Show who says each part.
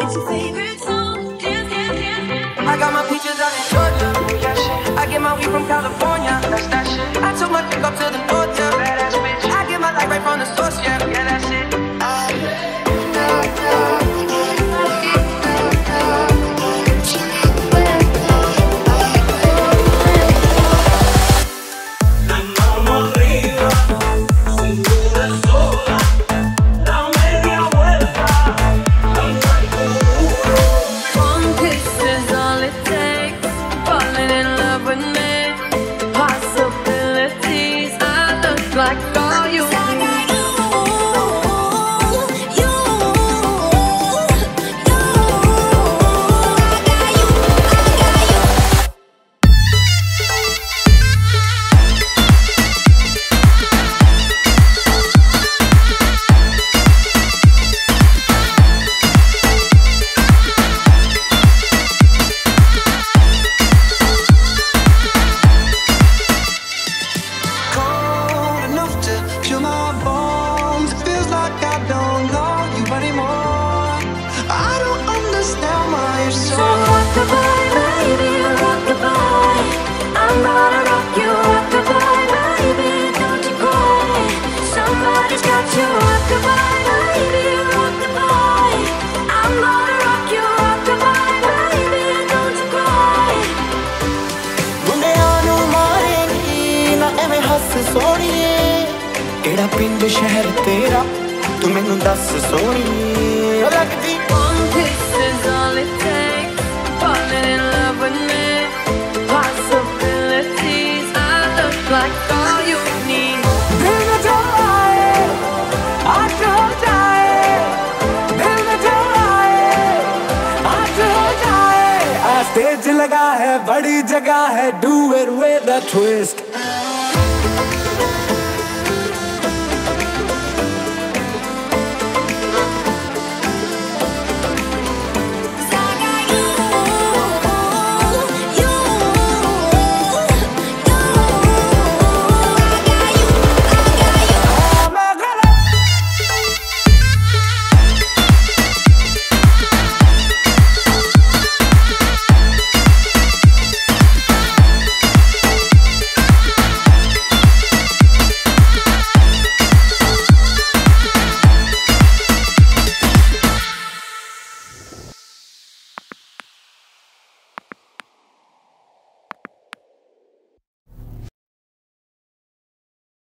Speaker 1: I got my peaches out in Georgia. I get my weed from California. That's that shit. I took my dick up to the north, yeah. Badass bitch. I get my light right from the source, yeah. Yeah, that's it.
Speaker 2: पिंड शहर तेरा तू मैनू दस सोनी लगदी
Speaker 1: One kiss is all it takes Falling in love with me Possibilities I look like all you need दिल में जो आए आज हो जाए दिल में जो आए आज हो जाए
Speaker 2: आज स्टेज लगा है बड़ी जगह है do it with a twist